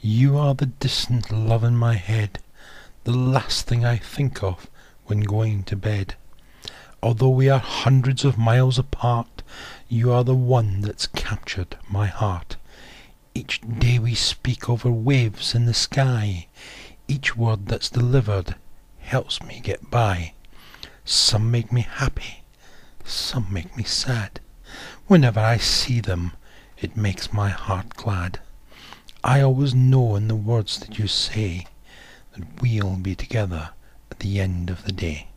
You are the distant love in my head, the last thing I think of when going to bed. Although we are hundreds of miles apart, you are the one that's captured my heart. Each day we speak over waves in the sky. Each word that's delivered helps me get by. Some make me happy, some make me sad. Whenever I see them, it makes my heart glad. I always know in the words that you say that we'll be together at the end of the day.